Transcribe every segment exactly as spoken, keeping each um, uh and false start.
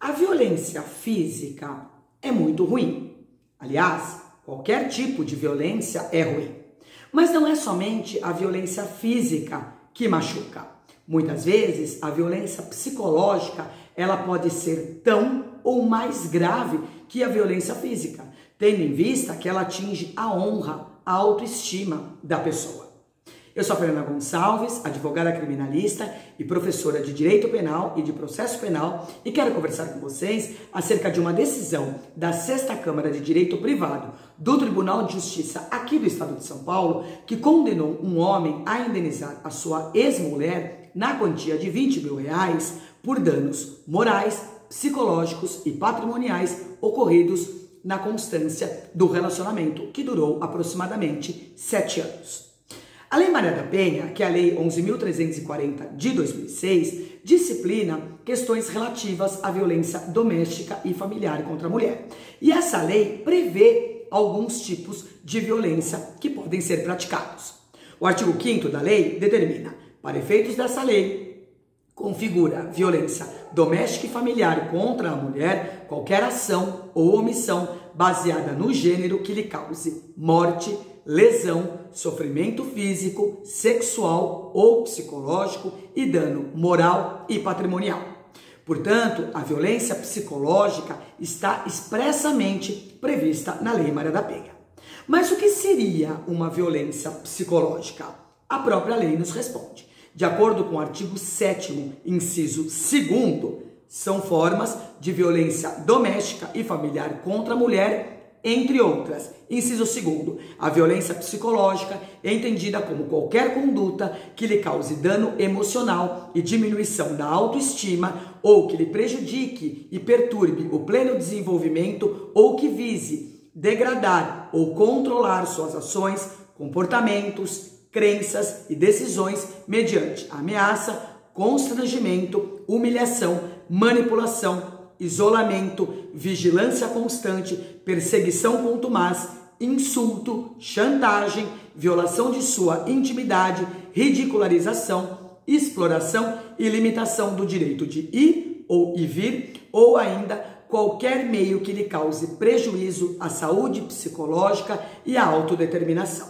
A violência física é muito ruim. Aliás, qualquer tipo de violência é ruim. Mas não é somente a violência física que machuca. Muitas vezes, a violência psicológica, ela pode ser tão ou mais grave que a violência física, tendo em vista que ela atinge a honra, a autoestima da pessoa. Eu sou a Fernanda Gonçalves, advogada criminalista e professora de Direito Penal e de Processo Penal, e quero conversar com vocês acerca de uma decisão da sexta Câmara de Direito Privado do Tribunal de Justiça aqui do Estado de São Paulo, que condenou um homem a indenizar a sua ex-mulher na quantia de vinte mil reais por danos morais, psicológicos e patrimoniais ocorridos na constância do relacionamento, que durou aproximadamente sete anos. A Lei Maria da Penha, que é a Lei onze mil trezentos e quarenta de dois mil e seis, disciplina questões relativas à violência doméstica e familiar contra a mulher. E essa lei prevê alguns tipos de violência que podem ser praticados. O artigo quinto da lei determina, para efeitos dessa lei, configura violência doméstica e familiar contra a mulher qualquer ação ou omissão baseada no gênero que lhe cause morte, lesão, sofrimento físico, sexual ou psicológico e dano moral e patrimonial. Portanto, a violência psicológica está expressamente prevista na Lei Maria da Penha. Mas o que seria uma violência psicológica? A própria lei nos responde. De acordo com o artigo sétimo, inciso segundo, são formas de violência doméstica e familiar contra a mulher, entre outras. Inciso segundo, a violência psicológica é entendida como qualquer conduta que lhe cause dano emocional e diminuição da autoestima ou que lhe prejudique e perturbe o pleno desenvolvimento ou que vise degradar ou controlar suas ações, comportamentos, crenças e decisões mediante ameaça, constrangimento, humilhação, manipulação, isolamento, vigilância constante, perseguição contumaz, insulto, chantagem, violação de sua intimidade, ridicularização, exploração e limitação do direito de ir ou ir vir, ou ainda qualquer meio que lhe cause prejuízo à saúde psicológica e à autodeterminação.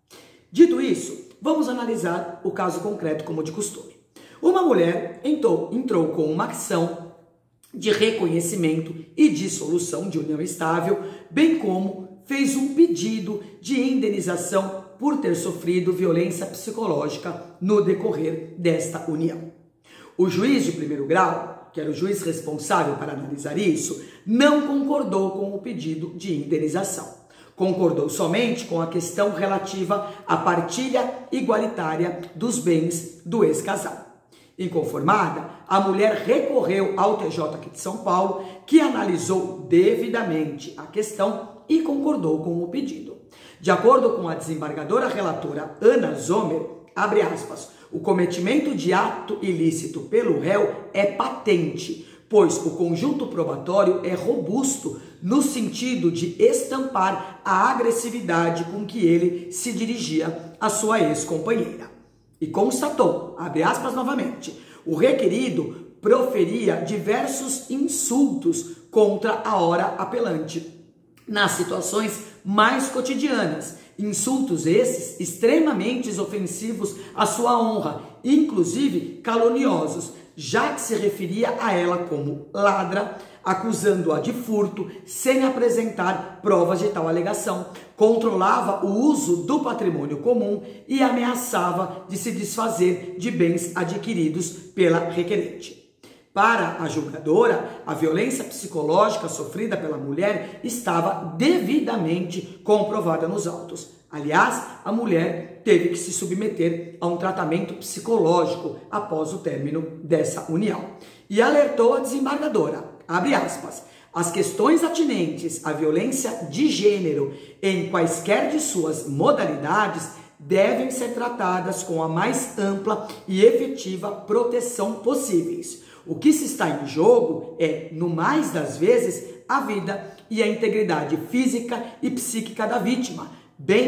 Dito isso, vamos analisar o caso concreto como de costume. Uma mulher entrou, entrou com uma ação de reconhecimento e dissolução de união estável, bem como fez um pedido de indenização por ter sofrido violência psicológica no decorrer desta união. O juiz de primeiro grau, que era o juiz responsável para analisar isso, não concordou com o pedido de indenização. Concordou somente com a questão relativa à partilha igualitária dos bens do ex-casal. Inconformada, a mulher recorreu ao T J aqui de São Paulo, que analisou devidamente a questão e concordou com o pedido. De acordo com a desembargadora relatora Ana Zomer, abre aspas, o cometimento de ato ilícito pelo réu é patente, pois o conjunto probatório é robusto no sentido de estampar a agressividade com que ele se dirigia à sua ex-companheira. E constatou, abre aspas novamente, o requerido proferia diversos insultos contra a hora apelante, nas situações mais cotidianas, insultos esses extremamente ofensivos à sua honra, inclusive caluniosos, já que se referia a ela como ladra, acusando-a de furto sem apresentar provas de tal alegação, controlava o uso do patrimônio comum e ameaçava de se desfazer de bens adquiridos pela requerente. Para a julgadora, a violência psicológica sofrida pela mulher estava devidamente comprovada nos autos. Aliás, a mulher teve que se submeter a um tratamento psicológico após o término dessa união. E alertou a desembargadora, abre aspas, as questões atinentes à violência de gênero em quaisquer de suas modalidades devem ser tratadas com a mais ampla e efetiva proteção possíveis. O que se está em jogo é, no mais das vezes, a vida e a integridade física e psíquica da vítima, bens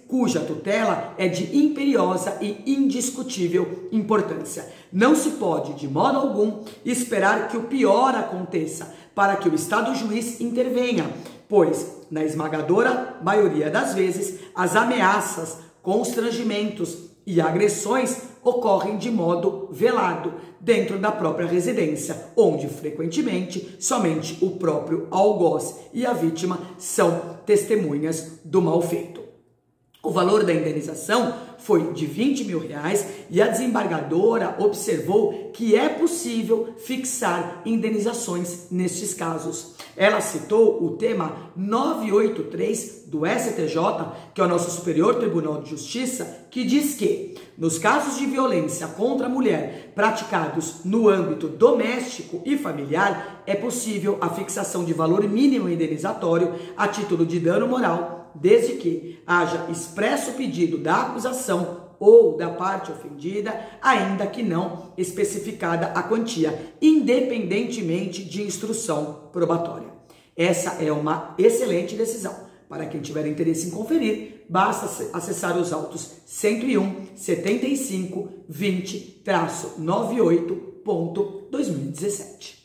cuja tutela é de imperiosa e indiscutível importância. Não se pode, de modo algum, esperar que o pior aconteça para que o Estado juiz intervenha, pois, na esmagadora maioria das vezes, as ameaças, constrangimentos e agressões ocorrem de modo velado, dentro da própria residência, onde frequentemente somente o próprio algoz e a vítima são testemunhas do mal feito. O valor da indenização foi de vinte mil reais e a desembargadora observou que é possível fixar indenizações nestes casos. Ela citou o tema novecentos e oitenta e três do S T J, que é o nosso Superior Tribunal de Justiça, que diz que, nos casos de violência contra a mulher praticados no âmbito doméstico e familiar, é possível a fixação de valor mínimo indenizatório a título de dano moral, desde que haja expresso pedido da acusação ou da parte ofendida, ainda que não especificada a quantia, independentemente de instrução probatória. Essa é uma excelente decisão. Para quem tiver interesse em conferir, basta acessar os autos cento e um, setenta e cinco, vinte, noventa e oito ponto dois mil e dezessete.